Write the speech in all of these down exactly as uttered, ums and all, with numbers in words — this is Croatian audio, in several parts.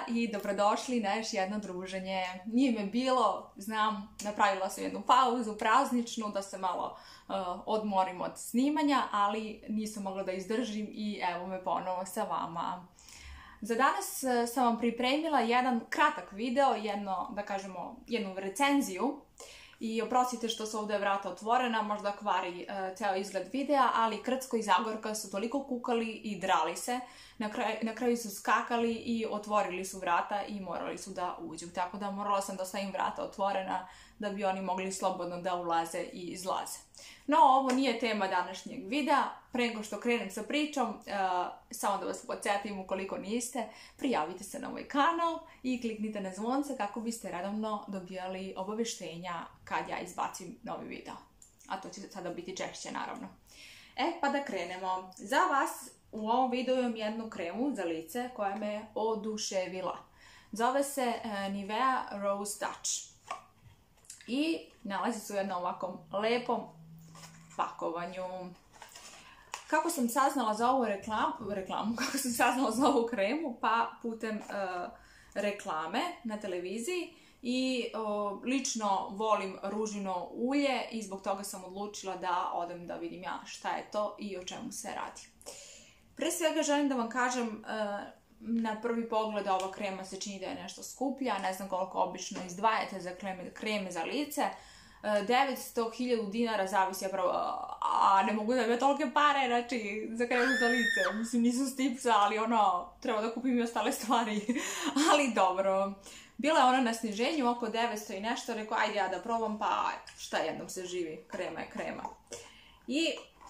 i dobrodošli na još jedno druženje. Nije me bilo, znam, napravila sam jednu pauzu prazničnu da se malo uh, odmorim od snimanja, ali nisam mogla da izdržim i evo me ponovo sa vama. Za danas uh, sam vam pripremila jedan kratak video, jedno, da kažemo, jednu recenziju. I oprostite što su ovdje vrata otvorena, možda kvari uh, ceo izgled videa, ali Krcko i Zagorka su toliko kukali i drali se, na, kraj, na kraju su skakali i otvorili su vrata i morali su da uđu. Tako da morala sam da stavim vrata otvorena da bi oni mogli slobodno da ulaze i izlaze. No, ovo nije tema današnjeg videa. Pre nego što krenem sa pričom, uh, samo da vas podsjetim, ukoliko niste, prijavite se na ovaj kanal i kliknite na zvonce kako biste redovno dobijali obaveštenja kad ja izbacim novi video. A to će sada biti češće, naravno. E, pa da krenemo. Za vas u ovom videu imam jednu kremu za lice koja me oduševila. Zove se uh, Nivea Rose Touch. I nalazi se u jednom ovakvom lepom pakovanju. Kako sam saznala za ovu reklamu, reklamu kako sam saznala za ovu kremu? Pa putem uh, reklame na televiziji i uh, lično volim ružino ulje i zbog toga sam odlučila da odem da vidim ja šta je to i o čemu se radi. Pre svega želim da vam kažem, uh, na prvi pogled ova krema se čini da je nešto skuplja, ne znam koliko obično izdvajate za kreme, kreme za lice. devetsto hiljada dinara zavisi pravo, a ne mogu da imam tolike pare, znači, za kremu za lice. Mislim, nisu stipsa, ali ono, treba da kupim i ostale stvari. Ali dobro. Bila je ona na sniženju, oko devetsto i nešto, rekao, ajde ja da probam, pa šta jednom se živi, krema je krema. I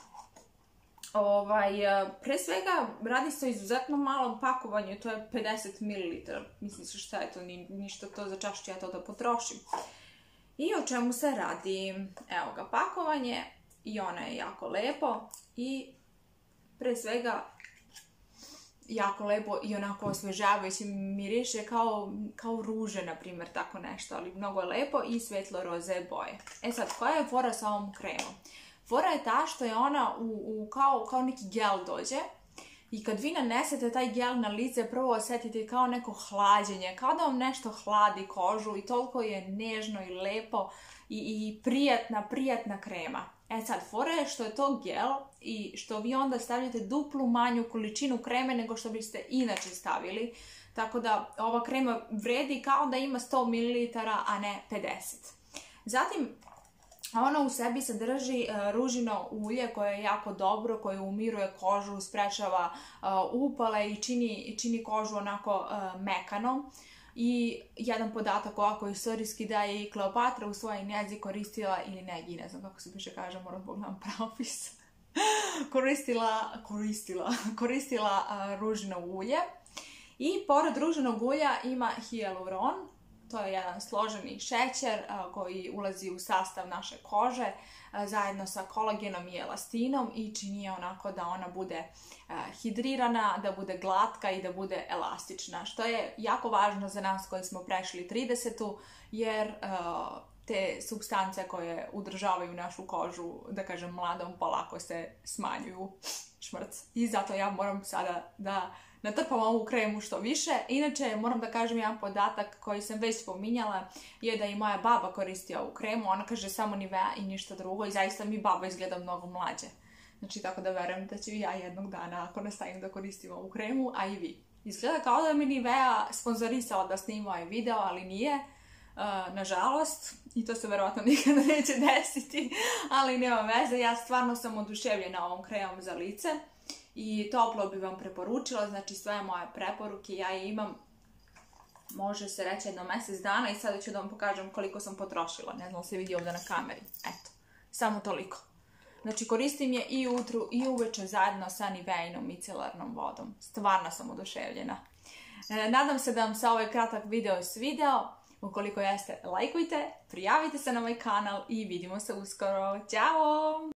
Ovaj, pre svega radi se o izuzetno malom pakovanju, to je pedeset mililitara, mislim se šta je to, ni, ništa to za čašu ću ja to da potrošim. I o čemu se radi? Evo ga pakovanje i ono je jako lepo i pre svega jako lepo i onako osvežavajuće, miriše kao, kao ruže, na primjer, tako nešto, ali mnogo je lepo i svetlo roze boje. E sad, koja je fora sa ovom kremom? Fora je ta što je ona u, u, kao, kao neki gel dođe i kad vi nanesete taj gel na lice, prvo osjetite kao neko hlađenje, kao da vam nešto hladi kožu i toliko je nežno i lepo i, i prijatna, prijatna krema. E sad, fora je što je to gel i što vi onda stavljate duplu manju količinu kreme nego što biste inače stavili. Tako da ova krema vredi kao da ima sto mililitara, a ne pedeset. Zatim, ona u sebi sadrži uh, ružino ulje koje je jako dobro, koje umiruje kožu, sprečava uh, upale i čini, čini kožu onako uh, mekanom. I jedan podatak ovako istorijski da je i Kleopatra u svojoj njezi koristila, ili negi, ne znam kako se piše, kažem, moram pogledam pravopis, koristila, koristila, koristila uh, ružino ulje. I pored ružinog ulja ima hijaluron. To je jedan složeni šećer a, koji ulazi u sastav naše kože a, zajedno sa kolagenom i elastinom i čini je onako da ona bude a, hidrirana, da bude glatka i da bude elastična. Što je jako važno za nas koji smo prešli tridesetu jer a, te supstance koje udržavaju našu kožu, da kažem mladom, polako se smanjuju, šmrc. I zato ja moram sada da natrpam ovu kremu što više. Inače, moram da kažem jedan podatak koji sam već spominjala, je da i moja baba koristi ovu kremu. Ona kaže samo Nivea i ništa drugo i zaista mi baba izgleda mnogo mlađe. Znači, tako da verujem da ću i ja jednog dana, ako nastavim da koristim ovu kremu, a i vi. Izgleda kao da mi Nivea sponzorisala da snima ovaj video, ali nije. Uh, nažalost, i to se verovatno nikada neće desiti, ali nema veze, ja stvarno sam oduševljena ovom kremom za lice i toplo bi vam preporučila, znači sve moje preporuke ja je imam, može se reći jedno mjesec dana i sada ću da vam pokažem koliko sam potrošila, ne znam se vidi ovdje na kameri, eto, samo toliko. Znači koristim je i ujutru i uveče zajedno sa Niveinom micelarnom vodom, stvarno sam oduševljena. E, nadam se da vam se ovaj kratak video svideo. Ukoliko jeste, lajkujte, prijavite se na moj kanal i vidimo se uskoro. Ćao!